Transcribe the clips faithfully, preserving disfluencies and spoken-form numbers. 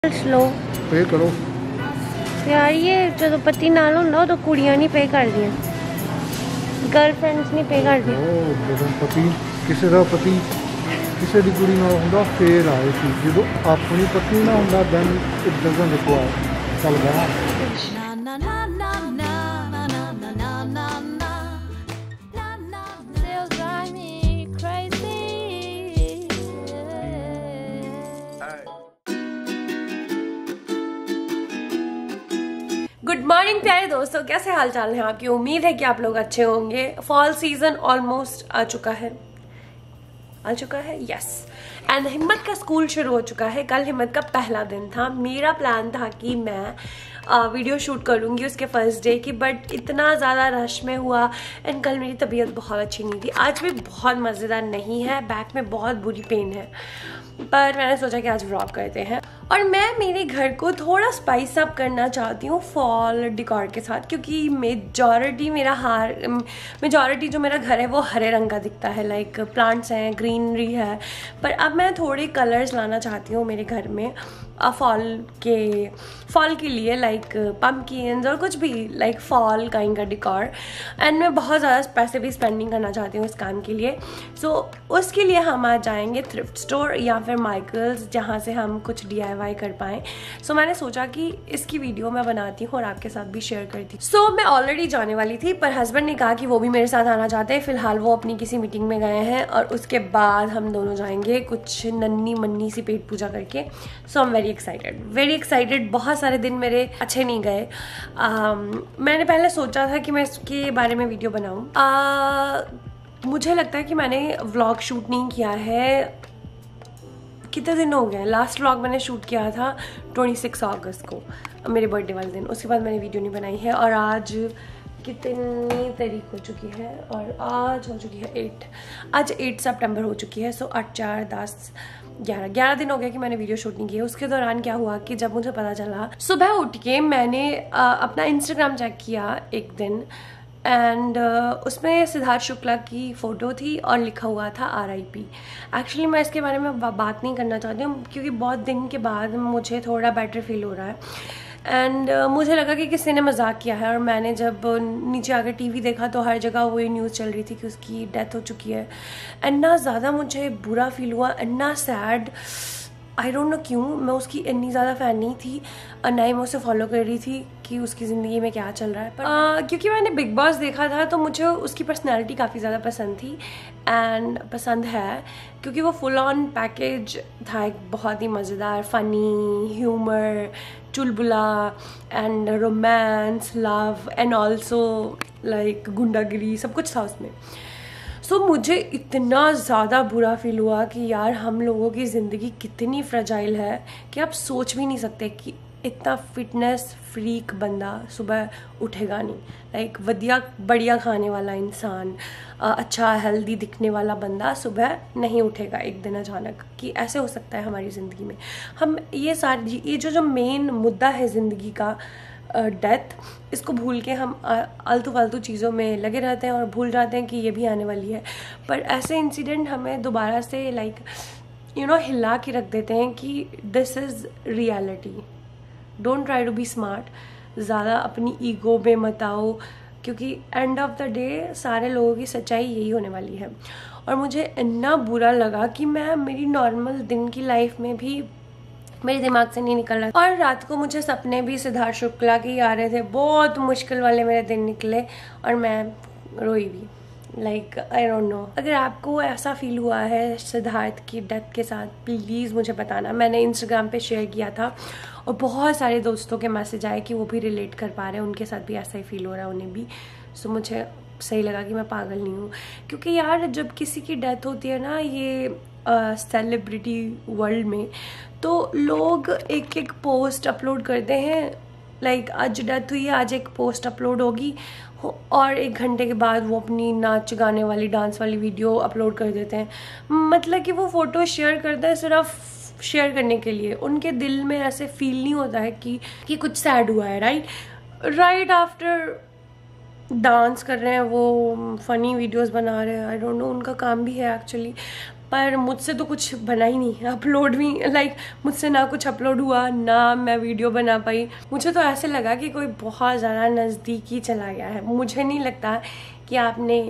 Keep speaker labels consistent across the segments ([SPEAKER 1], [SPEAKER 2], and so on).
[SPEAKER 1] Slow
[SPEAKER 2] पे करो
[SPEAKER 1] यार, ये जो पति नाल होंदा तो कुड़ियां नहीं पे कर दियां, गर्लफ्रेंड्स नहीं पे कर दियां।
[SPEAKER 2] ਉਹ ਜਦੋਂ ਪਤੀ ਕਿਸੇ ਦਾ ਪਤੀ ਕਿਸੇ ਦੀ ਕੁੜੀ ਨਾਲ ਹੁੰਦਾ ਫੇਰ ਆਏ ਸੀ, ਜਦੋਂ ਆਪਣੀ ਪਤਨੀ ਨਾਲ ਹੁੰਦਾ ਦੈਨ ਇਟ ਡਸਨਟ ਰਿਕੁਆਇਰ ਚੱਲ ਗਿਆ।
[SPEAKER 1] गुड मॉर्निंग प्यारे दोस्तों, कैसे हाल चाल है आपकी। उम्मीद है कि आप लोग अच्छे होंगे। फॉल सीजन ऑलमोस्ट आ चुका है आ चुका है यस एंड हिम्मत का स्कूल शुरू हो चुका है। कल हिम्मत का पहला दिन था। मेरा प्लान था कि मैं आ, वीडियो शूट करूंगी उसके फर्स्ट डे की, बट इतना ज़्यादा रश में हुआ एंड कल मेरी तबीयत बहुत अच्छी नहीं थी। आज भी बहुत मज़ेदार नहीं है, बैक में बहुत बुरी पेन है, पर मैंने सोचा कि आज व्लॉग करते हैं। और मैं मेरे घर को थोड़ा स्पाइस अप करना चाहती हूँ फॉल डिकॉर के साथ, क्योंकि मेजॉरिटी मेरा हार मेजॉरिटी जो मेरा घर है वो हरे रंग का दिखता है, लाइक प्लांट्स हैं, ग्रीनरी है, पर अब मैं थोड़े कलर्स लाना चाहती हूँ मेरे घर में फॉल के फॉल के लिए, लाइक पम्पकिन्स और कुछ भी लाइक फॉल काइंड का डिकॉर। एंड मैं बहुत ज़्यादा पैसे भी स्पेंडिंग करना चाहती हूँ इस काम के लिए। सो so, उसके लिए हम आज जाएंगे थ्रिफ्ट स्टोर या फिर माइकल्स, जहाँ से हम कुछ डी आई वाई कर पाएँ। सो so, मैंने सोचा कि इसकी वीडियो मैं बनाती हूँ और आपके साथ भी शेयर करती हूँ। सो so, मैं ऑलरेडी जाने वाली थी, पर हस्बैंड ने कहा कि वो भी मेरे साथ आना चाहते हैं। फिलहाल वो अपनी किसी मीटिंग में गए हैं और उसके बाद हम दोनों जाएंगे कुछ नन्नी मन्नी सी पेट पूजा करके। So I am very excited very excited बहुत सारे दिन मेरे अच्छे नहीं गए। uh, मैंने पहले सोचा था कि मैं इसके बारे में वीडियो बनाऊं। uh, मुझे लगता है कि मैंने व्लॉग शूट नहीं किया है, कितने दिन हो गए। लास्ट व्लॉग मैंने शूट किया था छब्बीस अगस्त को, मेरे बर्थडे वाले दिन। उसके बाद मैंने वीडियो नहीं बनाई है। और आज कितनी तारीख हो चुकी है, और आज हो चुकी है एट आज एट सितंबर हो चुकी है। सो आठ चार दस ग्यारह ग्यारह दिन हो गया कि मैंने वीडियो शूट नहीं की है। उसके दौरान क्या हुआ कि जब मुझे पता चला, सुबह उठ के मैंने आ, अपना इंस्टाग्राम चेक किया एक दिन, एंड uh, उसमें सिद्धार्थ शुक्ला की फ़ोटो थी और लिखा हुआ था आर आई पी। एक्चुअली मैं इसके बारे में बात नहीं करना चाहती हूँ, क्योंकि बहुत दिन के बाद मुझे थोड़ा बेटर फील हो रहा है। एंड uh, मुझे लगा कि किसी ने मजाक किया है, और मैंने जब नीचे आकर टीवी देखा तो हर जगह वही न्यूज़ चल रही थी कि उसकी डेथ हो चुकी है। एंड ना ज़्यादा मुझे बुरा फील हुआ एंड ना सैड। आई डोंट नो क्यों, मैं उसकी इतनी ज़्यादा फ़ैन नहीं थी और ना ही मैं उसे फॉलो कर रही थी कि उसकी ज़िंदगी में क्या चल रहा है। पर uh, क्योंकि मैंने बिग बॉस देखा था तो मुझे उसकी पर्सनैलिटी काफ़ी ज़्यादा पसंद थी एंड पसंद है, क्योंकि वो फुल ऑन पैकेज था, एक बहुत ही मज़ेदार, फ़नी, ह्यूमर, चुलबुला and romance, love and also like गुंडागिरी, सब कुछ था उसमें। सो so, मुझे इतना ज़्यादा बुरा फील हुआ कि यार हम लोगों की ज़िंदगी कितनी फ्रजाइल है कि आप सोच भी नहीं सकते कि इतना फिटनेस फ्रीक बंदा सुबह उठेगा नहीं। लाइक वधिया बढ़िया खाने वाला इंसान, अच्छा हेल्दी दिखने वाला बंदा सुबह नहीं उठेगा एक दिन अचानक, कि ऐसे हो सकता है हमारी ज़िंदगी में। हम ये सारी ये जो जो मेन मुद्दा है ज़िंदगी का, डेथ, इसको भूल के हम आलतू फालतू चीज़ों में लगे रहते हैं और भूल जाते हैं कि ये भी आने वाली है। पर ऐसे इंसिडेंट हमें दोबारा से लाइक यू नो हिला के रख देते हैं कि this is reality. Don't try to be smart, ज़्यादा अपनी ईगो में मत आओ, क्योंकि एंड ऑफ द डे सारे लोगों की सच्चाई यही होने वाली है। और मुझे इतना बुरा लगा कि मैं मेरी नॉर्मल दिन की लाइफ में भी मेरे दिमाग से नहीं निकल रहा। और रात को मुझे सपने भी सिद्धार्थ शुक्ला के आ रहे थे, बहुत मुश्किल वाले मेरे दिन निकले और मैं रोई भी। लाइक आई डोंट नो, अगर आपको ऐसा फील हुआ है सिद्धार्थ की डेथ के साथ, प्लीज़ मुझे बताना। मैंने इंस्टाग्राम पे शेयर किया था और बहुत सारे दोस्तों के मैसेज आए कि वो भी रिलेट कर पा रहे हैं, उनके साथ भी ऐसा ही फील हो रहा है उन्हें भी। सो so, मुझे सही लगा कि मैं पागल नहीं हूँ, क्योंकि यार जब किसी की डेथ होती है ना ये सेलिब्रिटी uh, वर्ल्ड में, तो लोग एक एक पोस्ट अपलोड करते हैं। लाइक like, आज डेथ हुई है, आज एक पोस्ट अपलोड होगी और एक घंटे के बाद वो अपनी नाच गाने वाली डांस वाली वीडियो अपलोड कर देते हैं। मतलब कि वो फ़ोटो शेयर करते हैं सिर्फ शेयर करने के लिए, उनके दिल में ऐसे फील नहीं होता है कि कि कुछ सैड हुआ है। राइट राइट आफ्टर डांस कर रहे हैं वो, फनी वीडियोस बना रहे हैं, आई डोंट नो उनका काम भी है एक्चुअली, पर मुझसे तो कुछ बना ही नहीं, अपलोड भी लाइक मुझसे ना कुछ अपलोड हुआ ना मैं वीडियो बना पाई। मुझे तो ऐसे लगा कि कोई बहुत ज़्यादा नज़दीकी चला गया है। मुझे नहीं लगता कि आपने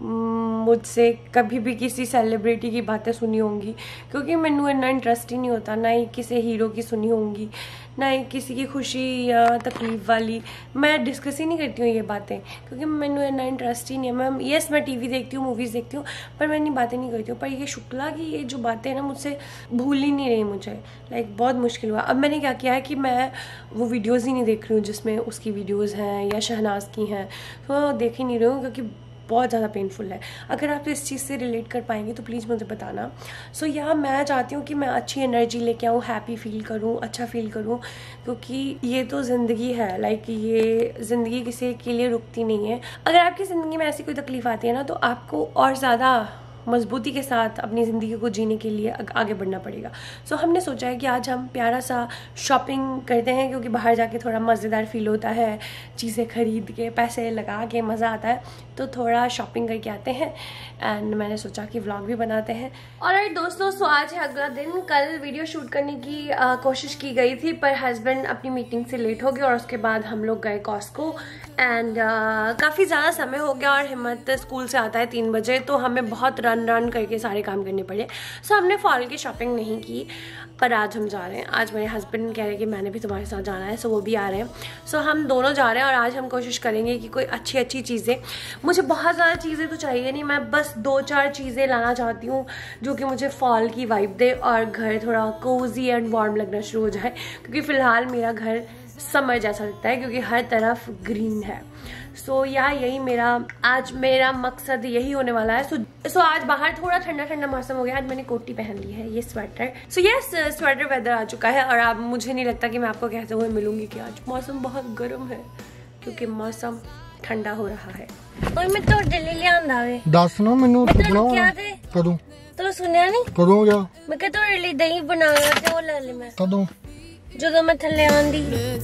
[SPEAKER 1] मुझसे कभी भी किसी सेलिब्रिटी की बातें सुनी होंगी, क्योंकि मैनू इतना इंटरेस्ट ही नहीं होता, ना ही किसी हीरो की सुनी होंगी, ना ही किसी की खुशी या तकलीफ वाली। मैं डिस्कस ही नहीं करती हूँ ये बातें, क्योंकि मैनू इतना इंटरेस्ट ही नहीं है। मैं यस मैं टीवी देखती हूँ, मूवीज़ देखती हूँ, पर मैं इतनी बातें नहीं करती हूँ। पर ये शुक्ला की ये जो बातें हैं ना, मुझसे भूल ही नहीं रही मुझे, लाइक बहुत मुश्किल हुआ। अब मैंने क्या किया है कि मैं वो वीडियोज़ ही नहीं देख रही हूँ जिसमें उसकी वीडियोज़ हैं या शहनाज की हैं, तो देख ही नहीं रही हूँ, क्योंकि बहुत ज़्यादा पेनफुल है। अगर आप इस चीज़ से रिलेट कर पाएंगे तो प्लीज़ मुझे बताना। सो so, यहाँ मैं चाहती हूँ कि मैं अच्छी एनर्जी लेके आऊँ, हैप्पी फील करूँ, अच्छा फील करूँ, क्योंकि ये तो ज़िंदगी है। लाइक ये ज़िंदगी किसी के लिए रुकती नहीं है। अगर आपकी ज़िंदगी में ऐसी कोई तकलीफ आती है ना, तो आपको और ज़्यादा मजबूती के साथ अपनी ज़िंदगी को जीने के लिए आगे बढ़ना पड़ेगा। सो so, हमने सोचा है कि आज हम प्यारा सा शॉपिंग करते हैं, क्योंकि बाहर जाके थोड़ा मज़ेदार फील होता है, चीज़ें खरीद के पैसे लगा के मज़ा आता है, तो थोड़ा शॉपिंग करके आते हैं। एंड मैंने सोचा कि व्लॉग भी बनाते हैं। ऑलराइट दोस्तों, सो आज है अगला दिन। कल वीडियो शूट करने की आ, कोशिश की गई थी, पर हस्बैंड अपनी मीटिंग से लेट हो गए और उसके बाद हम लोग गए कॉस्को। एंड काफ़ी ज़्यादा समय हो गया और हिम्मत स्कूल से आता है तीन बजे, तो हमें बहुत रन रन करके सारे काम करने पड़े। सो हमने फॉल की शॉपिंग नहीं की, पर आज हम जा रहे हैं। आज मेरे हस्बैंड कह रहे हैं कि मैंने भी तुम्हारे साथ जाना है, सो वो भी आ रहे हैं। सो हम दोनों जा रहे हैं और आज हम कोशिश करेंगे कि कोई अच्छी अच्छी चीज़ें, मुझे बहुत ज़्यादा चीज़ें तो चाहिए नहीं, मैं बस दो चार चीज़ें लाना चाहती हूँ जो कि मुझे फॉल की वाइब दे और घर थोड़ा कोजी एंड वार्म लगना शुरू हो जाए, क्योंकि फ़िलहाल मेरा घर समर जैसा लगता है, क्योंकि हर तरफ ग्रीन है। सो so, या यही मेरा आज मेरा मकसद यही होने वाला है। सो so, so, आज बाहर थोड़ा ठंडा ठंडा मौसम हो गया। आज मैंने कोटी पहन ली है, ये sweater. So yes sweater weather आ चुका है और अब मुझे नहीं लगता कि मैं आपको कहते हुए मिलूंगी कि आज मौसम बहुत गर्म है, क्योंकि मौसम ठंडा हो रहा है। और मैं तो दिल्ली ले आंदा वे
[SPEAKER 2] दस ना मैनू
[SPEAKER 1] क्या थे
[SPEAKER 2] कदों
[SPEAKER 1] तो सुनिया नहीं
[SPEAKER 2] कदों जा
[SPEAKER 1] मैं कह तो लिए दही बनाया ते वो ले ले मैं
[SPEAKER 2] कदों
[SPEAKER 1] ਜਦੋਂ मैं थल्ले आंदी।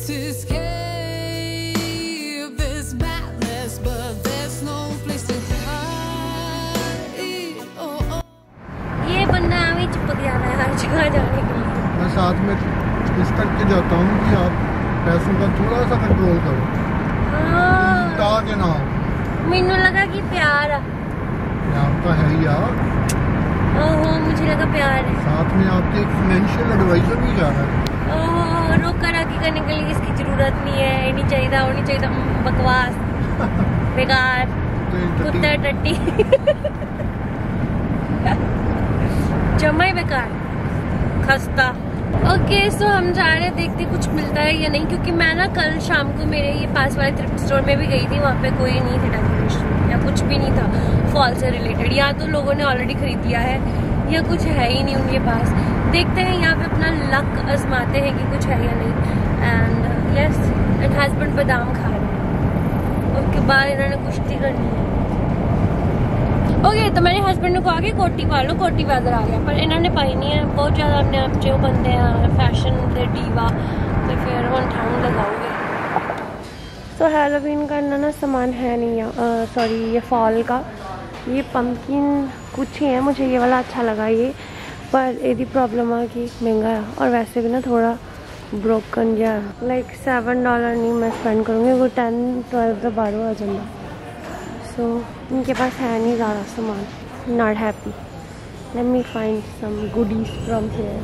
[SPEAKER 1] ये बंदा अभी चिपक गया है हर जगह जाने के लिए।
[SPEAKER 2] मैं साथ में इस करके जाता हूँ कि आप पैसों का थोड़ा सा कंट्रोल करो।
[SPEAKER 1] हाँ
[SPEAKER 2] के ना हो।
[SPEAKER 1] मैनू लगा कि प्यार है,
[SPEAKER 2] प्यार तो है ही यार।
[SPEAKER 1] ओहो मुझे लगा प्यार है।
[SPEAKER 2] साथ में आपके एक फाइनेंशियल एडवाइजर भी जा रहा है।
[SPEAKER 1] ओह रोका राकी करने के लिए इसकी जरूरत नहीं है, नहीं चाहिए होनी चाहिए बकवास बेकार कुत्ता टट्टी जमा ही बेकार खस्ता। ओके सो हम जा रहे हैं, देखते कुछ मिलता है या नहीं, क्योंकि मैं ना कल शाम को मेरे ये पास वाले थ्रिफ्ट स्टोर में भी गई थी, वहाँ पे कोई नहीं था डेकोरेशन या कुछ भी नहीं था फॉल से रिलेटेड, या तो लोगों ने ऑलरेडी खरीद लिया है या कुछ है ही नहीं उनके पास। देखते हैं यहाँ पे अपना लक आजमाते हैं कि कुछ है या नहीं। एंड यस एंड हस्बैंड बादाम खा रहे हैं, उसके बाद इन्होंने कुश्ती करनी है। ओके okay, तो मैंने हस्बैंड को आगे कोटी पा लो, कोटी वेदर आ गया, पर इन्होंने पाई नहीं है। बहुत ज़्यादा अपने आप जो बनते हैं फैशन के डीवा, तो फिर हम ठंड लगाओगे। तो हैलोवीन का ना सामान है नहीं, सॉरी ये फॉल का, ये पम्पकिन कुछ ही है। मुझे ये वाला अच्छा लगा ये, पर यदि प्रॉब्लम आ कि महंगा है और वैसे भी ना थोड़ा ब्रोकन या लाइक सेवन डॉलर नहीं मैं स्पेंड करूँगी, वो टेन ट्वेल्व का बारह आ जाएगा। सो इनके पास है नहीं ज़्यादा सामान, not happy. Let me find some goodies from here.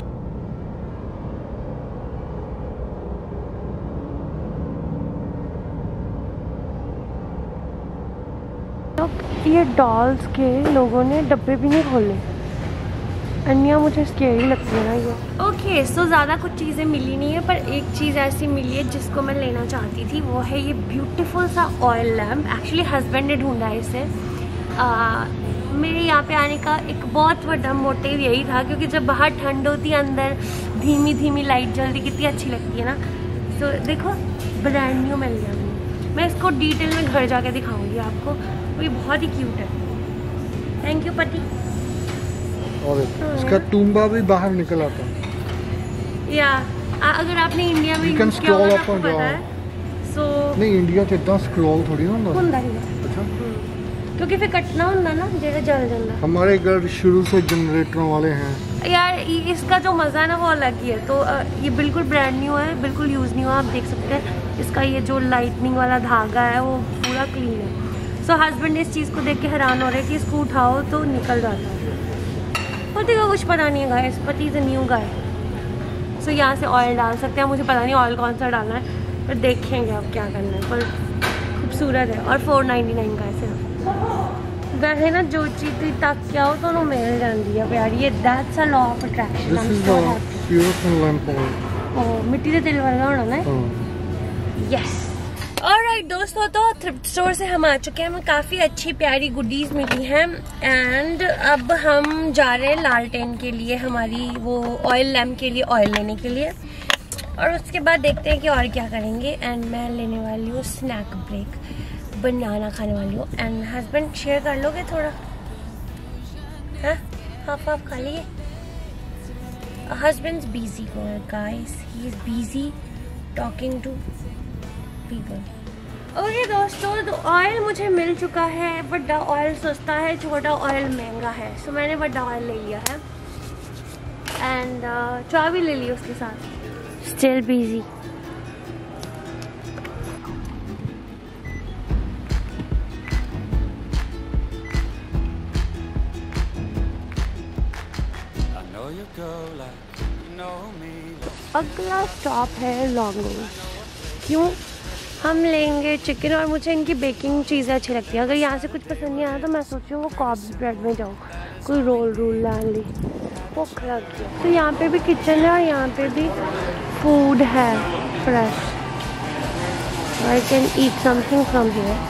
[SPEAKER 1] तो ये डॉल्स के लोगों ने डब्बे भी नहीं खोले, अन्या मुझे स्केरी लगती है ना ये। ओके सो ज़्यादा कुछ चीज़ें मिली नहीं है, पर एक चीज़ ऐसी मिली है जिसको मैं लेना चाहती थी, वो है ये ब्यूटीफुल सा ऑयल लैम्प। एक्चुअली हस्बैंड ने ढूंढा है इसे। आ, मेरे यहाँ पे आने का एक बहुत बड़ा मोटिव यही था, क्योंकि जब बाहर ठंड होती है अंदर धीमी धीमी लाइट जल्दी कितनी अच्छी लगती है ना। सो so, देखो ब्रांड न्यू मिल गया मुझे, मैं इसको डिटेल में घर जाके दिखाऊंगी आपको, ये बहुत ही क्यूट है। थैंक यू पति।
[SPEAKER 2] और इसका टूम्बा भी बाहर निकल आता है।
[SPEAKER 1] या अगर आपने इंडिया में यूज़ किया होगा आपको पता है। सो
[SPEAKER 2] नहीं इंडिया च इतना स्क्रॉल थोड़ी ना
[SPEAKER 1] ਹੁੰਦਾ ਹੀ
[SPEAKER 2] अच्छा
[SPEAKER 1] क्योंकि फिर कटना होता ना जेड़ा जल जाता।
[SPEAKER 2] हमारे घर शुरू से जनरेटरों वाले हैं
[SPEAKER 1] यार, इसका जो मज़ा है ना वो अलग ही है। तो ये बिल्कुल ब्रांड न्यू है, बिल्कुल यूज़ नहीं हुआ, आप देख सकते हैं। इसका ये जो लाइटनिंग वाला धागा है वो पूरा क्लीन है। सो हस्बैंड इस चीज़ को देख के हैरान हो रहे हैं कि इसको उठाओ तो निकल जाता है। पति को कुछ पता नहीं है गाइस, पति इज़ अ न्यू गाय। सो यहाँ से ऑयल डाल सकते हैं, मुझे पता नहीं ऑयल कौन सा डालना है, पर देखेंगे अब क्या करना है। पर खूबसूरत है और फोर नाइन्टी नाइन का है। वैसे ना जो चीज़ तुम तक क्या हो तो मिल जाती है प्यार। ये that's a law of attraction. मिट्टी के तेल वर्गा होना ना। यस। ऑलराइट दोस्तों, तो थ्रिफ्ट स्टोर से हम आ चुके हैं। हमें काफ़ी अच्छी प्यारी गुडीज मिली हैं एंड अब हम जा रहे हैं लालटेन के लिए, हमारी वो ऑयल लैम्प के लिए ऑयल लेने के लिए, और उसके बाद देखते हैं कि और क्या करेंगे। एंड मैं लेने वाली हूँ स्नैक ब्रेक, बनाना खाने वाली हूँ। एंड हस्बैंड शेयर कर लोगे थोड़ा? हाँ, हाफ हाफ खा लिए। Husband's busy guys, he is busy talking to people. Okay दोस्तों, तो ऑयल मुझे मिल चुका है। बड़ा ऑयल सस्ता है, छोटा ऑयल महंगा है। सो मैंने बड़ा ऑयल ले लिया है एंड uh, चाय भी ले ली उसके साथ। Still busy. अगला स्टॉप है लॉन्गो। क्यों? हम लेंगे चिकन और मुझे इनकी बेकिंग चीज़ें अच्छी लगती हैं। अगर यहाँ से कुछ पसंद नहीं आया तो मैं सोच रही हूँ वो कॉब्स ब्रेड में जाऊँ, कोई रोल रोल ला ली, भूख लग गई। तो यहाँ पे भी किचन है और यहाँ पे भी फूड है fresh. I can eat something from here.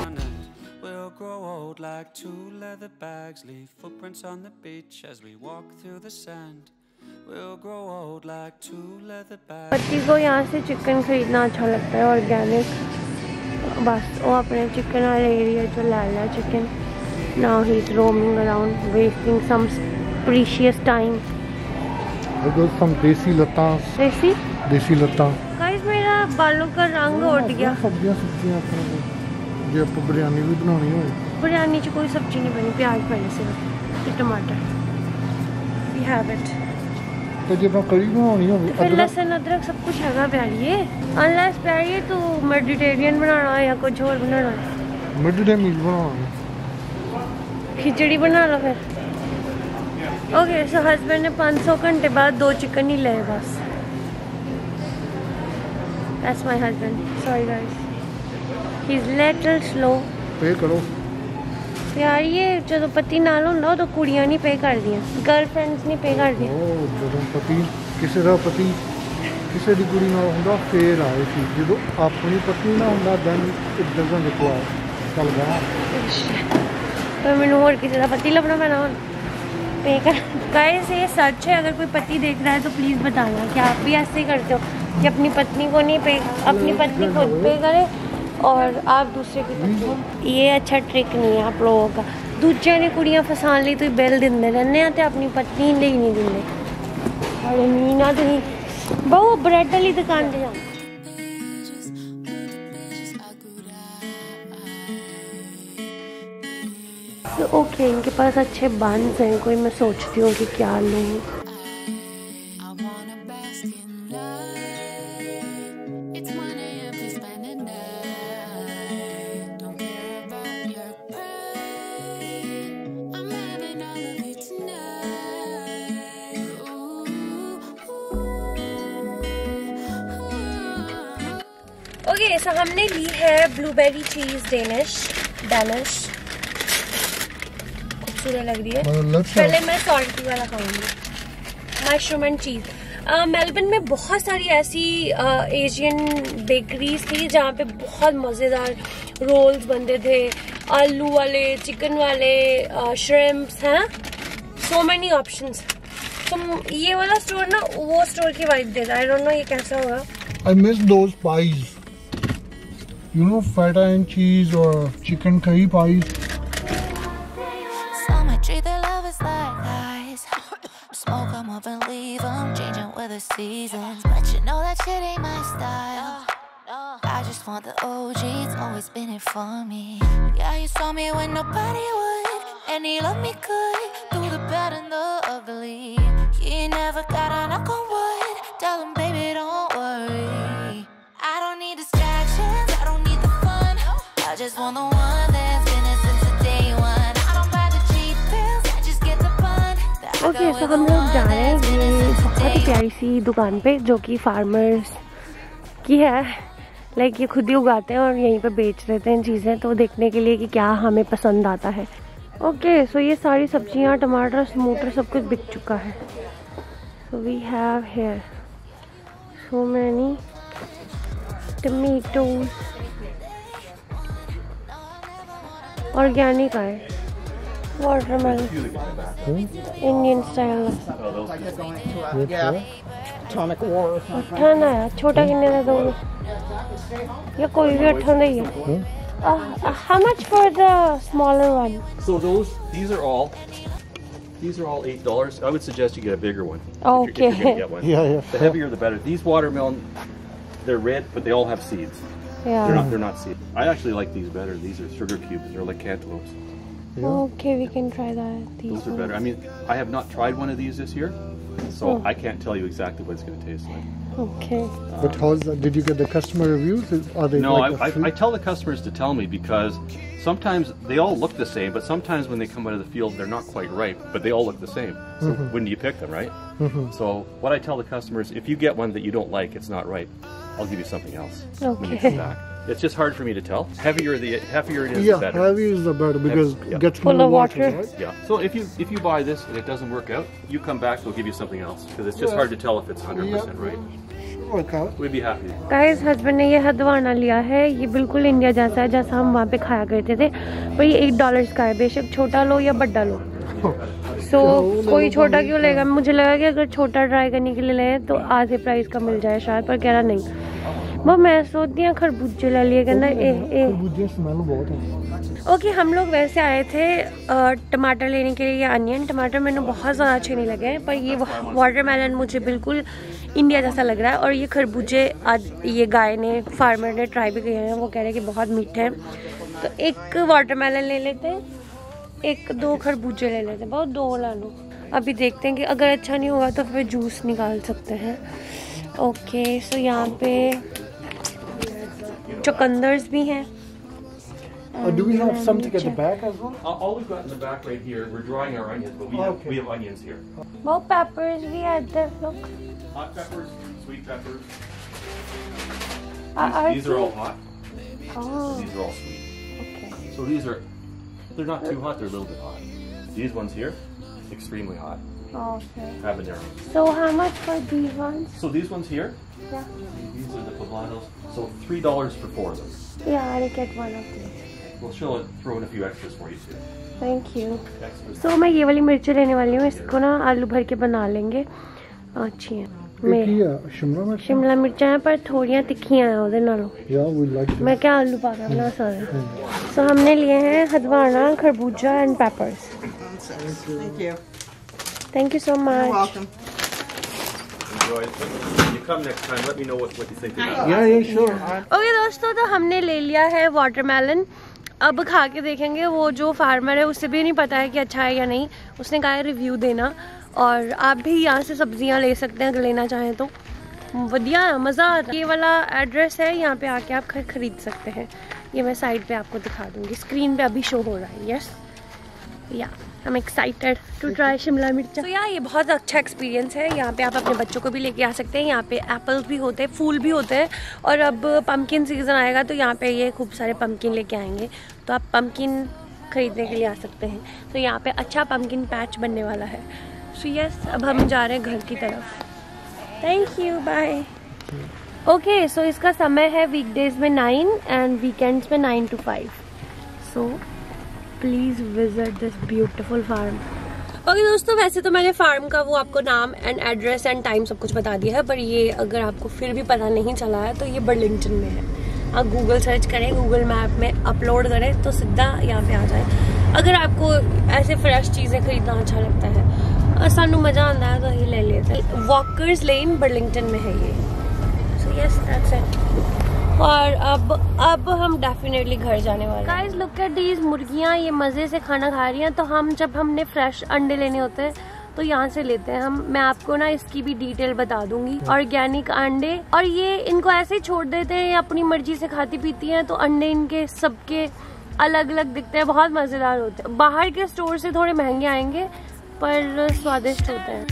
[SPEAKER 3] Like two leather bags leave footprints on the beach as we walk through the sand. We'll grow old like two leather bags.
[SPEAKER 1] पति को यहाँ से चिकन खरीदना अच्छा लगता है, organic. बस वो अपने चिकन वाले एरिया जो ला लिया chicken. Now he's roaming around, wasting some precious time.
[SPEAKER 2] some देसी लता।
[SPEAKER 1] देसी?
[SPEAKER 2] देसी लता।
[SPEAKER 1] गाइस मेरा बालों का रंग उड़ गया।
[SPEAKER 2] सब्जियां सब्जियां अपने जे आप बिरयानी भी बनानी हो।
[SPEAKER 1] बिरयानी च कोई सब्जी नहीं बनी, प्याज पड़े सिर्फ टमाटर। We have it.
[SPEAKER 2] तो जे कड़ी बनानी हो
[SPEAKER 1] फिर लहसुन अदरक सब कुछ हैगा प्यारिए। अनलेस प्यारिए तो मेडिटेरियन बनाना या कुछ और बनाना है।
[SPEAKER 2] मेडिटेरियन मील बनाना,
[SPEAKER 1] खिचड़ी बना लो फिर। ओके, सो हस्बैंड ने पाँच सौ घंटे बाद दो चिकन ही ले बस। That's my husband. Sorry guys. He's little slow.
[SPEAKER 2] पे करो
[SPEAKER 1] यार, ये जो पति नाल होंदा तो कुड़ियां नहीं पे कर दियां, गर्लफ्रेंड्स नहीं पे कर दियां।
[SPEAKER 2] ओ जो पति किसी का पति किसी दी कुड़ी नाल होंदा फिर आए सी, जो अपनी पत्नी ना होंदा देन इट डजंट रिक्वायर। चल गया
[SPEAKER 1] तो मैंने और किसी का पति लभना पैना हुन पे कर। गाइस ये सच है, अगर कोई पति देख रहा है तो प्लीज बताना कि आप भी ऐसे ही करते हो कि अपनी पत्नी को नहीं पे, अपनी पत्नी खुद पे करे और आप दूसरे की। ये अच्छा ट्रिक नहीं है आप लोगों का। दूसरे ने कुड़ियां फसान ली तो बिल देंदे रहने हैं, अपनी पत्नी ले नहीं देंगे। अरे मीना तुम बहु ब्रेड वाली दुकान से जाओ। तो ओके, इनके पास अच्छे बंस हैं, कोई मैं सोचती हूँ कि क्या लूँ। ओके okay, सो so हमने ली है ब्लूबेरी चीज डेनिश डेनिश खूबसूरत लग रही है। पहले मैं सॉल्टी वाला खाऊंगी, मशरूम एंड चीज। मेलबर्न में बहुत सारी ऐसी एशियन बेकरीज थी जहाँ पे बहुत मज़ेदार रोल्स बनते थे, आलू वाले, चिकन वाले, श्रिम्प्स हैं, सो मेनी ऑप्शंस। तो ये वाला स्टोर ना वो स्टोर की वाइब देता है। आई डोंट नो ये कैसा होगा।
[SPEAKER 2] I miss those pies. You know, feta and cheese or chicken curry pies.
[SPEAKER 4] Some might treat their lovers like guys. Smoke them up and leave them, changing with the seasons. But you know that shit ain't my style. I just just want the O G, it's always been it for me. Yeah, you saw me when nobody would, and he loved me good, through the bad and the ugly. He never got a knock on wood, tell him baby don't worry. I don't need distractions, I don't need the fun, I just want the one that's been it since the day one. I don't buy the cheap pills, I just get the fun.
[SPEAKER 1] Okay so हम लोग जा रहे हैं ये बहुत ही प्यारी सी दुकान पे जो कि फार्मर्स की है। लाइक ये खुद ही उगाते हैं और यहीं पे बेच देते हैं चीज़ें, तो देखने के लिए कि क्या हमें पसंद आता है। ओके सो ये सारी सब्जियां, टमाटर, टमाटर सब कुछ बिक चुका है। So we have here so many tomatoes, organic है, वाटरमेलन इंडियन स्टाइल अठाना है। छोटा किन्ने का दो या कोई भी अठाना ही है। How much for the smaller one?
[SPEAKER 5] So those, these are all, these are all eight dollars. I would suggest you get a bigger one.
[SPEAKER 1] Okay.
[SPEAKER 5] If you're, if you're gonna get one.
[SPEAKER 2] Yeah, yeah.
[SPEAKER 5] The heavier the better. These watermelon, they're red, but they all have seeds.
[SPEAKER 1] Yeah.
[SPEAKER 5] They're not, they're not seeds. I actually like these better. These are sugar cubes. They're like cantaloupes.
[SPEAKER 1] Okay, we can try that. These
[SPEAKER 5] Those are
[SPEAKER 1] ones.
[SPEAKER 5] better. I mean, I have not tried one of these this year, so
[SPEAKER 1] Oh.
[SPEAKER 5] I can't tell you exactly what it's going to taste like.
[SPEAKER 1] Okay.
[SPEAKER 2] But how's that? Did you get the customer reviews? Are they
[SPEAKER 5] No,
[SPEAKER 2] like
[SPEAKER 5] I,
[SPEAKER 2] a
[SPEAKER 5] I,
[SPEAKER 2] free-
[SPEAKER 5] I tell the customers to tell me because sometimes they all look the same, but sometimes when they come out of the field, they're not quite ripe, but they all look the same. So when do you pick them, right? So what I tell the customers, if you get one that you don't like, it's not ripe, I'll give you something else when you
[SPEAKER 1] Okay.
[SPEAKER 5] come back. It's just hard for me to tell. Heavier the heavier it is,
[SPEAKER 2] Yeah,
[SPEAKER 5] the better.
[SPEAKER 2] heavy is the better because
[SPEAKER 5] Yeah.
[SPEAKER 2] it gets
[SPEAKER 1] Full
[SPEAKER 2] more
[SPEAKER 1] of water.
[SPEAKER 2] right?
[SPEAKER 5] Yeah. So if you if you buy this and it doesn't work out, you come back, we'll give you something else because it's just hard to tell if it's one hundred percent right.
[SPEAKER 2] Work out.
[SPEAKER 5] We'd be happy.
[SPEAKER 1] Guys husband ने ये हदवाना लिया है। ये बिल्कुल India जैसा है जैसा हम वहाँ पे खाया करते थे, पर ये एट डॉलर्स का है। बेशक छोटा लो या बड़ा लो। सो so, कोई छोटा क्यों लेगा? मुझे लगा कि अगर छोटा ट्राई करने के लिए लें तो आधे प्राइस का मिल जाए शायद, पर कह रहा नहीं। वो मैं सोचती हूँ खरबूजे ले लिए, कहना ए ए
[SPEAKER 2] खरबूजे स्मेल बहुत है।
[SPEAKER 1] ओके हम लोग वैसे आए थे टमाटर लेने के लिए या अनियन। टमाटर मैंने बहुत ज़्यादा अच्छे नहीं लगे हैं, पर ये वाटरमेलन मुझे बिल्कुल इंडिया जैसा लग रहा है। और ये खरबूजे आज ये गाय ने, फार्मर ने ट्राई भी किए हैं, वो कह रहे हैं कि बहुत मीठे हैं। तो एक वाटरमेलन ले लेते हैं, एक दो खरबूजे ले लेते हैं, बहुत दो ला लो। अभी देखते हैं कि अगर अच्छा नहीं होगा तो फिर जूस निकाल सकते हैं। ओके सो यहाँ पे चुकंदर्स भी हैं।
[SPEAKER 2] Uh, do we have something at the back as well?
[SPEAKER 5] All, all we've got in the back right here, we're drying our onions, but we have
[SPEAKER 2] Okay.
[SPEAKER 5] we have onions here.
[SPEAKER 1] वो peppers भी है इधर, look।
[SPEAKER 5] Hot peppers, sweet peppers.
[SPEAKER 1] Uh,
[SPEAKER 5] These, these are all hot.
[SPEAKER 1] Oh,
[SPEAKER 5] These are all sweet.
[SPEAKER 1] okay.
[SPEAKER 5] So these are, they're not too hot, they're a little bit hot. These ones here, extremely hot.
[SPEAKER 1] Okay.
[SPEAKER 5] Habanero.
[SPEAKER 1] So how much for these ones?
[SPEAKER 5] So these ones here,
[SPEAKER 1] Yeah.
[SPEAKER 5] these are the poblanos. So three dollars for four of them.
[SPEAKER 1] Yeah, I'll get one of these.
[SPEAKER 5] We'll show it, throw in a few extras for you too.
[SPEAKER 1] Thank you.
[SPEAKER 5] Extras.
[SPEAKER 1] So मैं ये वाली मिर्ची लेने वाली हूँ। इसको ना आलू भर के बना लेंगे। अच्छी हैं।
[SPEAKER 2] एक
[SPEAKER 1] मैं
[SPEAKER 2] ही है शिमला मिर्च।
[SPEAKER 1] शिमला मिर्चा है पर थोड़ियाँ तिखियाँ हैं उधर नालों।
[SPEAKER 2] Yeah, we like it.
[SPEAKER 1] मैं क्या आलू पाका बना सकता। So हमने लिए हैं हदवाना, खरबूजा and peppers.
[SPEAKER 6] Thank you.
[SPEAKER 1] Thank you so much.
[SPEAKER 6] You're welcome.
[SPEAKER 5] Enjoy it. When you come next time, let me know what, what you think about it.
[SPEAKER 2] Yeah, yeah, sure.
[SPEAKER 1] Okay दोस्तों, तो हमने ले लिया है वाटरमेलन। अब खा के देखेंगे। वो जो फार्मर है उसे भी नहीं पता है कि अच्छा है या नहीं, उसने कहा है रिव्यू देना। और आप भी यहाँ से सब्जियाँ ले सकते हैं अगर लेना चाहें तो। बढ़िया मज़ा आता है। ये वाला एड्रेस है, यहाँ पे आके आप खरीद सकते हैं। ये मैं साइड पे आपको दिखा दूँगी, स्क्रीन पे अभी शो हो रहा है। यस या I am excited to try शिमला मिर्च। तो यार ये बहुत अच्छा एक्सपीरियंस है। यहाँ पे आप अपने बच्चों को भी लेके आ सकते हैं। यहाँ पे एप्पल्स भी होते हैं, फूल भी होते हैं। और अब पम्पकिन सीज़न आएगा तो यहाँ पे ये खूब सारे पम्पकिन लेके आएंगे, तो आप पम्पकिन खरीदने के लिए आ सकते हैं। तो यहाँ पे अच्छा पम्पकिन पैच बनने वाला है। सो यस अब हम जा रहे हैं घर की तरफ। Thank you, bye. Okay so इसका समय है वीकडेज में नाइन एंड वीकेंड्स में nine to five. So please visit this beautiful farm. Okay दोस्तों, वैसे तो मैंने फार्म का वो आपको नाम एंड एड्रेस एंड टाइम सब कुछ बता दिया है, पर ये अगर आपको फिर भी पता नहीं चला है तो ये बर्लिंगटन में है। आप गूगल सर्च करें, गूगल मैप में अपलोड करें तो सीधा यहाँ पे आ जाए। अगर आपको ऐसे फ्रेश चीज़ें खरीदना अच्छा लगता है और सानू मज़ा आता है तो ये ले लेते हैं। वॉकर्स लेन बर्लिंगटन में है ये। So yes that's it. और अब अब हम डेफिनेटली घर जाने वाले हैं। गाइस लुक एट दीज मुर्गियाँ, ये मज़े से खाना खा रही हैं। तो हम जब हमने फ्रेश अंडे लेने होते हैं तो यहाँ से लेते हैं हम। मैं आपको ना इसकी भी डिटेल बता दूंगी। ऑर्गेनिक अंडे, और ये इनको ऐसे ही छोड़ देते हैं, अपनी मर्जी से खाती पीती हैं। तो अंडे इनके सबके अलग अलग दिखते हैं, बहुत मज़ेदार होते हैं। बाहर के स्टोर से थोड़े महंगे आएंगे पर स्वादिष्ट होते हैं।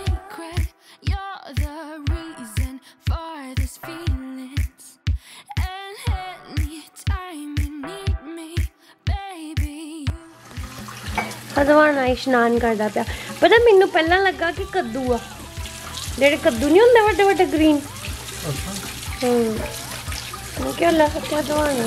[SPEAKER 1] हदवाना इशनान करदा पिया। पता मैनू पहला लगा कि कद्दू आ, जेडे कद्दू नहीं होंदे वड्डे वड्डे ग्रीन। अच्छा हम्म क्या लगा क्या हदवाना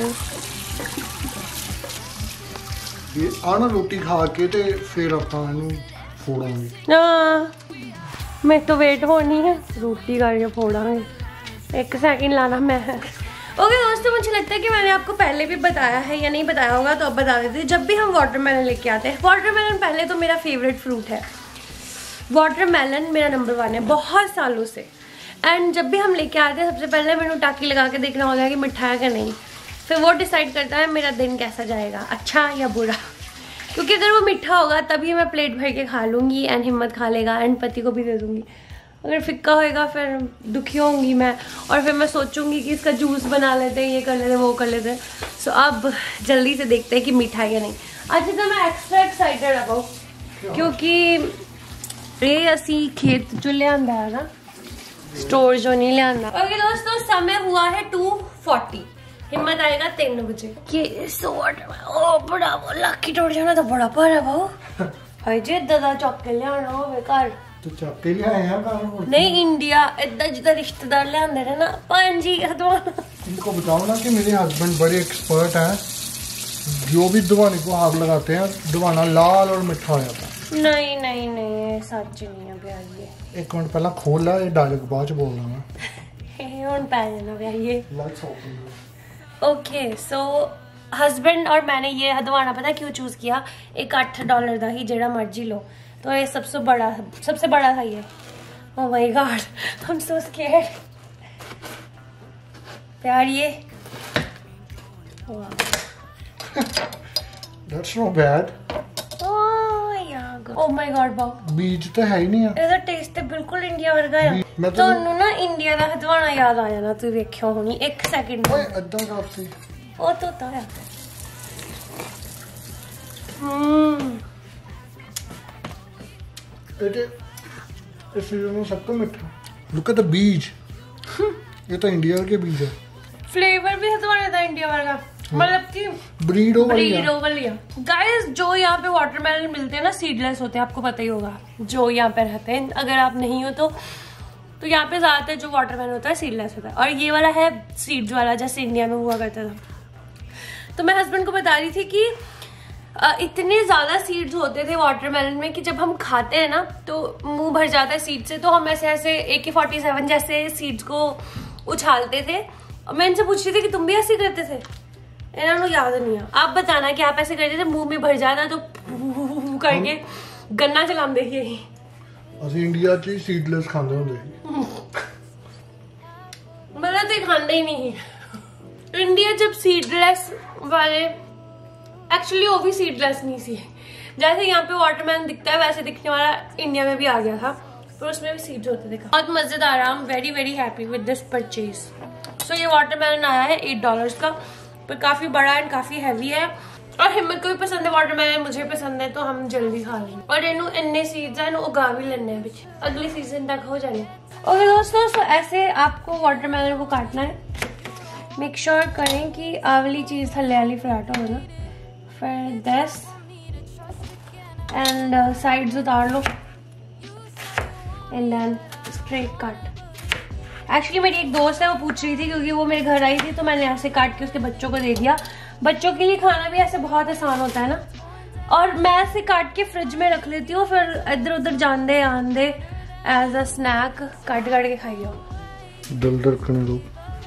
[SPEAKER 2] ये आना रोटी खा के ते फिर ਆਪਾਂ ਇਹਨੂੰ ਫੋੜਾਂਗੇ।
[SPEAKER 1] हां मैं तो वेट होनी है, रोटी करके फोड़ांगे। एक सेकंड लाना मैं है। ओके दोस्तों, मुझे लगता है कि मैंने आपको पहले भी बताया है या नहीं बताया होगा, तो अब बता देती हूँ। जब भी हम वाटरमेलन लेके आते हैं, वाटरमेलन पहले तो मेरा फेवरेट फ्रूट है। वाटरमेलन मेरा नंबर वन है बहुत सालों से। एंड जब भी हम लेके आते हैं सबसे पहले मैंने टाकी लगा के देखना होता है कि मिठा है कि नहीं। फिर वो डिसाइड करता है मेरा दिन कैसा जाएगा, अच्छा या बुरा। क्योंकि अगर वो मीठा होगा तभी मैं प्लेट भर के खा लूँगी, एंड हिम्मत खा लेगा, एंड पति को भी दे दूँगी। अगर फिक्का होएगा फिर दुखी होंगी मैं, और फिर मैं सोचूंगी कि इसका जूस बना लेते हैं, ये कर लेते हैं, वो कर लेते हैं। सो अब जल्दी से देखते हैं कि मीठा है या नहीं। अच्छा तो मैं एक्स्ट्रा एक्साइटेड रहा क्योंकि ये असी खेत जो लिया है ना, स्टोर जो नहीं लिया। ओके दोस्तों, समय हुआ है टू फोर्टी, हिम्मत आएगा तीन बजे। ये ओ बड़ा लाखी टोड़ जाना तो बड़ा पर है भाऊ। हाय जी दादा चौक के लिया घर
[SPEAKER 2] तो चौक के लिए आए हैं
[SPEAKER 1] नहीं, इंडिया इधर जिधर रिश्तेदार ले आंदे रहे ना पांजी हदवाना। इनको
[SPEAKER 2] बताओ ना कि मेरे हस्बैंड बड़े एक्सपर्ट हैं, जो भी दवाने को आग लगाते हैं दवाना लाल और मिठा हो जाता है।
[SPEAKER 1] नहीं नहीं नहीं सच नहीं है भैया ये।
[SPEAKER 2] एक मिनट पहला खोल ला, ये डायलॉग बाद च बोलना मैं
[SPEAKER 1] हुन पै जाना भैया ये।
[SPEAKER 2] Let's open.
[SPEAKER 1] Okay so husband और मैंने ये हदवाना पता क्यों चूज किया, एक आठ डॉलर का ही जेड़ा मर्जी लो, तो ये सबसे बड़ा सबसे बड़ा था ये। Oh my god I am so scared यार ये।
[SPEAKER 2] That's not bad.
[SPEAKER 1] Oh my god बाबू
[SPEAKER 2] बीज तो है ही नहीं है,
[SPEAKER 1] ਇਹਦਾ ਟੇਸਟ ਤੇ ਬਿਲਕੁਲ ਇੰਡੀਆ ਵਰਗਾ ਹੈ। ਤੁਹਾਨੂੰ ਨਾ ਇੰਡੀਆ ਦਾ ਹਦਵਾਣਾ ਯਾਦ ਆ ਜਾਣਾ, ਤੁਸੀਂ ਵੇਖਿਓ ਹੁਣੀ ਇੱਕ ਸੈਕਿੰਡ।
[SPEAKER 2] ਓਏ ਅੱਧਾ ਕੱਪ ਸੀ
[SPEAKER 1] ਉਹ ਤੋਂ ਤਾਂ ਹੈ। ਹਮ
[SPEAKER 2] it is you know सबको मीठा। look at the बीज, ये तो इंडिया के बीज है।
[SPEAKER 1] फ्लेवर भी हदवाने का इंडिया वर्गा, मतलब कि
[SPEAKER 2] ब्रीड
[SPEAKER 1] ब्रीड ओवलिया। गाइस जो यहाँ पे वाटरमेलन मिलते हैं ना सीडलेस होते हैं, आपको पता ही होगा जो यहाँ पे रहते हैं। अगर आप नहीं हो तो तो यहाँ पे ज्यादातर जो वाटरमेलन होता है सीडलेस होता है, और ये वाला है सीड्स वाला जैसे इंडिया में हुआ करता था। तो मैं हस्बैंड को बता रही थी कि इतने ज्यादा सीड्स होते थे वाटरमेलन में कि जब हम खाते हैं ना तो मुंह भर जाता है सीड से। तो हम ऐसे ऐसे ए के फोर्टी सेवन जैसे सीड्स को उछालते थे। और मैं इनसे पूछ रही थी कि तुम भी ऐसे करते थे, इन्होंने याद नहीं है। आप बताना कि आप ऐसे करते थे, मुंह में भर जाता तो करके गन्ना चलाते ही।
[SPEAKER 2] ਅਸੀਂ ਇੰਡੀਆ 'ਚ ਸੀਡਲੈਸ ਖਾਂਦੇ ਹੁੰਦੇ ਸੀ।
[SPEAKER 1] मतलब तो खाते ही नहीं। इंडिया जब सीडलेस वाले, एक्चुअली वो भी सीडलेस नहीं सी, जैसे यहाँ पे वाटरमेलन दिखता है वैसे दिखने वाला इंडिया में भी आ गया था, पर उसमें भी सीड्स होते थे। बहुत मजेदार, I am very very happy with this purchase. So ये वाटरमेलन आया है एट डॉलर्स का, पर काफी बड़ा एंड काफी हैवी है। और हिम्मत को भी पसंद है वाटरमेलन, मुझे पसंद है, तो हम जल्दी खा लेंगे। और इन्हों इन्ने सीड्स हैं, उगा भी लेने पीछे, अगले सीजन तक हो जाने। ओके दोस्तों, सो ऐसे आपको वाटरमेलन को काटना है। मेक श्योर sure करें कि आवली चीज थल्ले वाली फ्लैट हो ना, फिर दस एंड साइड्स उतार लो and then straight cut. Actually मेरी एक दोस्त है, वो पूछ रही थी क्योंकि वो मेरे घर आई थी, तो मैंने ऐसे काट के उसके बच्चों को दे दिया। बच्चों के लिए खाना भी ऐसे बहुत आसान होता है ना, और मैं ऐसे काट के फ्रिज में रख लेती हूँ, फिर इधर उधर जान दे आन दे एज अ स्नैक काट काट के खाइयो।
[SPEAKER 2] दिल धड़कने दो।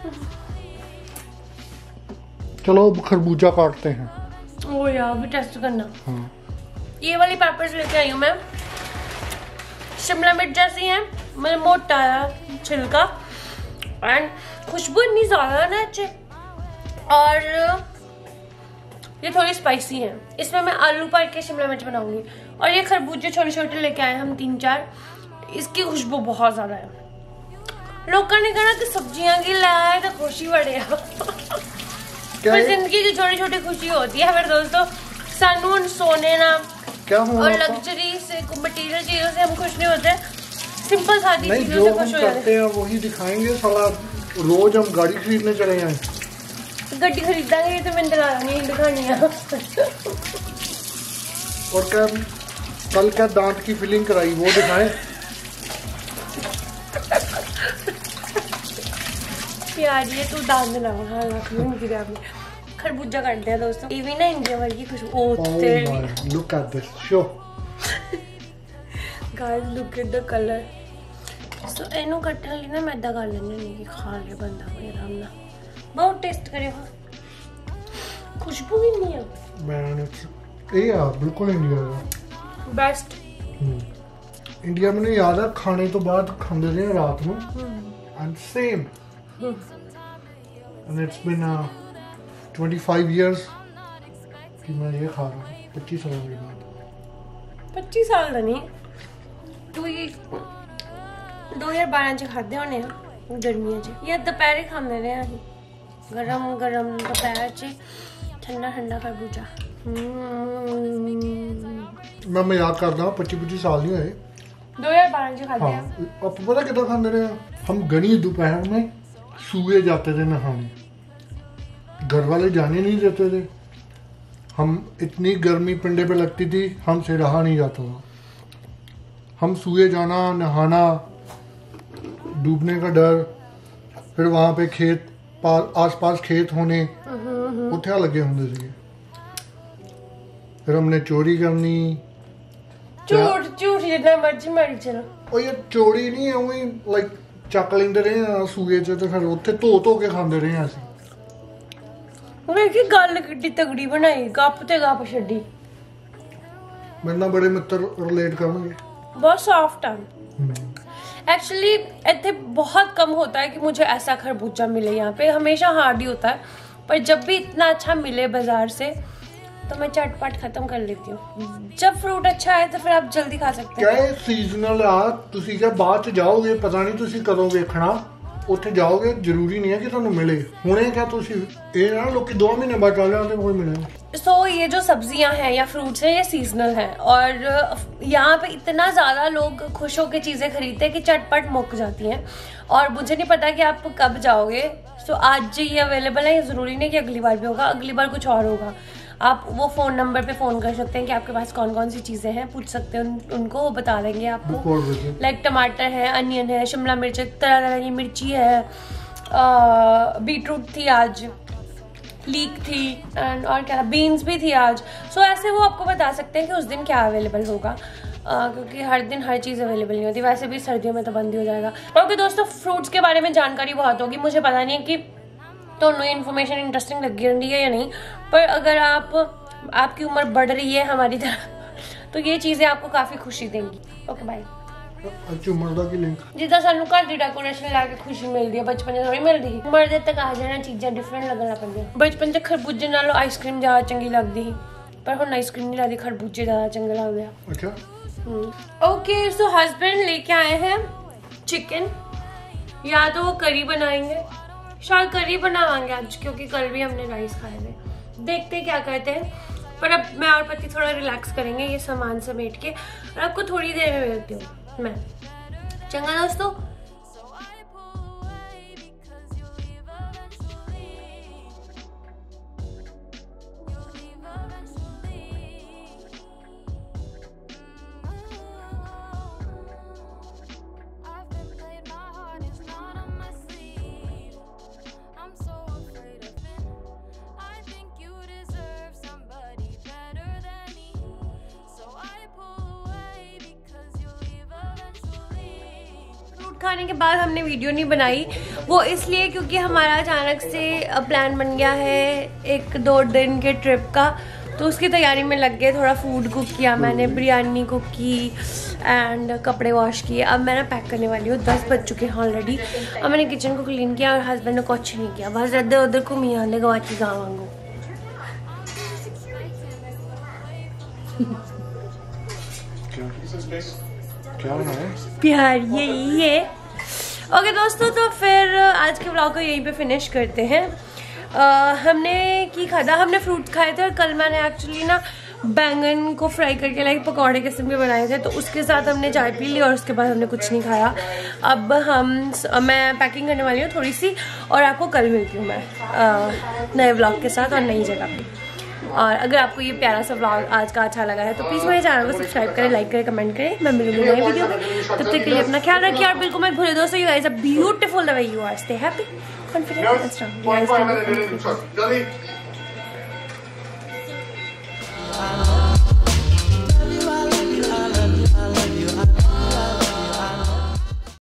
[SPEAKER 2] चलो अब खरबूजा काटते हैं।
[SPEAKER 1] ओ यार भी टेस्ट करना।
[SPEAKER 2] हाँ।
[SPEAKER 1] ये वाली पेपर्स लेके आई हूँ मैं, शिमला मिर्च जैसी है, मतलब मोटा है छिलका, एंड खुशबू इतनी ज्यादा ना अच्छे, और ये थोड़ी स्पाइसी है। इसमें मैं आलू पार के शिमला मिर्च बनाऊंगी। और ये खरबूजे छोटे छोटे लेके आए हम तीन चार, इसकी खुशबू बहुत ज्यादा है। लोगों ने कहा कि सब्जियां की लाए तो खुशी बढ़े, पर जिंदगी की छोटी छोटी खुशी होती है फिर दोस्तों। सानू सोने ना
[SPEAKER 2] क्या
[SPEAKER 1] और लग्जरी से मटेरियल चीजों से हम खुश नहीं होते, सिंपल सादी चीजों से खुश हो जाते
[SPEAKER 2] हैं। वही दिखाएंगे साला, रोज हम गाड़ी खरीदने चले हैं,
[SPEAKER 1] गड्डी खरीदांगे तो मैंने नहीं दिखानी है।
[SPEAKER 2] और क्या कल क्या दांत की फिलिंग कराई वो दिखाएं।
[SPEAKER 1] यार ये तू दांत में लगा, हाँ लगा आपने। खरबूजा काटते हैं दोस्तों, ये भी ना इंडिया वाली की खुशबू। ओह तेरी,
[SPEAKER 2] look at this show
[SPEAKER 1] guys, look at the colour. So एनो कटने लिए ना मैदा कर लेने नहीं कि खा ले बंदा कोई आराम ना। बहुत टेस्ट करेगा, खुशबू भी नहीं है।
[SPEAKER 2] मैंने ये यार बिल्कुल इंडिया का
[SPEAKER 1] बेस्ट।
[SPEAKER 2] इंडिया में याद है खाने तो बाद खाते रहे रात में, and same and it's been पच्चीस इयर्स कि मैं ये खा रहा हूँ। पच्चीस साल के बाद
[SPEAKER 1] पच्चीस साल का नहीं, तू ये दो हजार बारह च खाते होने गर्मियों च, या दोपहर खाते रहे हैं गरम गरम दोपहर च ठंडा ठंडा खरबूजा।
[SPEAKER 2] मैं मजाक करता हूँ, पच्चीस पच्चीस साल नहीं हुए,
[SPEAKER 1] दो हजार बारह च खाते हैं।
[SPEAKER 2] अब पता कितना खाते रहे हम, गनी दोपहर में सूए जाते थे नहाने, घर वाले जाने नहीं देते थे, हम इतनी गर्मी पिंडे पे लगती थी हमसे रहा नहीं जाता था, हम सूए जाना, नहाना, डूबने का डर, फिर वहां पे खेत आसपास खेत होने उत्थे लगे होंगे थे, फिर हमने चोरी करनी।
[SPEAKER 1] झूठ झूठ जितना मर्जी मारी चलो,
[SPEAKER 2] और ये चोरी नहीं है, वही लाइक ਚੱਕ ਲੈਂਦੇ ਰਹੇ ਆ ਸੂਏ ਚ, ਤੇ ਫਿਰ ਉੱਥੇ ਧੋ ਧੋ ਕੇ ਖਾਂਦੇ ਰਹੇ ਆ ਅਸੀਂ।
[SPEAKER 1] ਉਹਨੇ ਕੀ ਗੱਲ ਕਿੱਡੀ ਤਗੜੀ ਬਣਾਈ, ਗੱਪ ਤੇ ਗੱਪ ਛੱਡੀ।
[SPEAKER 2] ਮੇਰੇ ਨਾਲ ਬੜੇ ਮਿੱਤਰ ਰਿਲੇਟ ਕਰਨਗੇ।
[SPEAKER 1] बहुत सॉफ्ट है एक्चुअली। इतने बहुत कम होता है कि मुझे ऐसा खरबूजा मिले यहाँ पे, हमेशा हार्ड ही होता है, पर जब भी इतना अच्छा मिले बाजार से तो मैं चटपट खत्म कर लेती हूँ। जब फ्रूट अच्छा है तो फिर आप जल्दी खा सकते
[SPEAKER 2] हैं। क्या सीजनल आ, तुसी क्या बाद च जाओगे, पता नहीं तुसी कदों वेखना, ਉੱਥੇ ਜਾਓਗੇ ਜ਼ਰੂਰੀ ਨਹੀਂ ਹੈ ਕਿ ਤੁਹਾਨੂੰ ਮਿਲੇ ਹੁਣੇ, क्या ਤੁਸੀਂ ਇਹ ਨਾ ਲੋਕੀ दो महीने बाद चल जाते कोई मिले।
[SPEAKER 1] सो so, ये जो सब्जियां हैं या फ्रूट्स हैं ये सीजनल है, और यहाँ पे इतना ज़्यादा लोग खुश होकर चीज़ें खरीदते हैं कि चटपट मुक जाती हैं, और मुझे नहीं पता कि आप कब जाओगे। सो so, आज ये अवेलेबल है, ये ज़रूरी नहीं कि अगली बार भी होगा, अगली बार कुछ और होगा। आप वो फ़ोन नंबर पे फ़ोन कर सकते हैं कि आपके पास कौन कौन सी चीज़ें हैं, पूछ सकते हैं उन, उनको, वो बता देंगे आपको। लाइक टमाटर है, अनियन है, शिमला मिर्च, तरह तरह की मिर्ची है, बीटरूट थी आज, लीक थी, एंड और क्या बीन्स भी थी आज। सो so, ऐसे वो आपको बता सकते हैं कि उस दिन क्या अवेलेबल होगा, uh, क्योंकि हर दिन हर चीज़ अवेलेबल नहीं होती। वैसे भी सर्दियों में तो बंद ही हो जाएगा। ओके दोस्तों, फ्रूट्स के बारे में जानकारी बहुत होगी, मुझे पता नहीं है कि तो ये इन्फॉर्मेशन इंटरेस्टिंग लग रही है या नहीं, पर अगर आप आपकी उम्र बढ़ रही है हमारी तरह तो ये चीज़ें आपको काफ़ी खुशी देंगी। Okay bye. जिदा सानू घर की डेकोरेशन ला के खुशी मिलती है, बचपन में थोड़ी मिलती है। मरदे तक आ जाना चीज़ां डिफरेंट लगन लग पैंदियां। बचपन च खरबूजे नालों आइसक्रीम ज़्यादा चंगी लगती थी, पर हुण आइसक्रीम नहीं लगती, खरबूजे ज़्यादा चंगे लगते हैं। अच्छा ओके, सो हस्बैंड लेके आए हैं चिकन, या तो वो करी बनाएंगे, शायद करी बनावांगे आज, क्योंकि कल भी हमने राइस खाए थे। देखते क्या करते हैं, पर अब मैं और पति थोड़ा रिलैक्स करेंगे ये सामान समेट के, और आपको थोड़ी देर में मिलती हूँ मैं। चंगा दोस्तों, खाने के बाद हमने वीडियो नहीं बनाई, वो इसलिए क्योंकि हमारा अचानक से प्लान बन गया है एक दो दिन के ट्रिप का, तो उसकी तैयारी में लग गए। थोड़ा फूड कुक किया मैंने, बिरयानी कुक की एंड कपड़े वॉश किए। अब मैं ना पैक करने वाली हूँ, दस बज चुके हैं ऑलरेडी। अब मैंने किचन को क्लीन किया और हस्बैंड ने कुछ नहीं किया, बस इधर उधर घूमी आने गवाची गाँव वांगू।
[SPEAKER 2] क्या है
[SPEAKER 1] प्यार यही है। ओके दोस्तों, तो फिर आज के व्लॉग को यहीं पे फिनिश करते हैं। आ, हमने की खाधा, हमने फ्रूट खाए थे और कल मैंने एक्चुअली ना बैंगन को फ्राई करके लाइक पकौड़े किस्म के बनाए थे, तो उसके साथ हमने चाय पी ली और उसके बाद हमने कुछ नहीं खाया। अब हम मैं पैकिंग करने वाली हूँ थोड़ी सी और आपको कल मिलती हूँ मैं आ, नए व्लॉग के साथ और नई जगह पे। और अगर आपको ये प्यारा सा व्लॉग आज का अच्छा लगा है तो प्लीज़ मेरे चैनल को सब्सक्राइब करें, लाइक करें, कमेंट करें। मैं मिलूंगी नए वीडियो में, तब तक के लिए अपना ख्याल रखिए और बिल्कुल मत भूलिए दोस्तों, you guys are beautiful the way you are. Stay happy, confident and strong.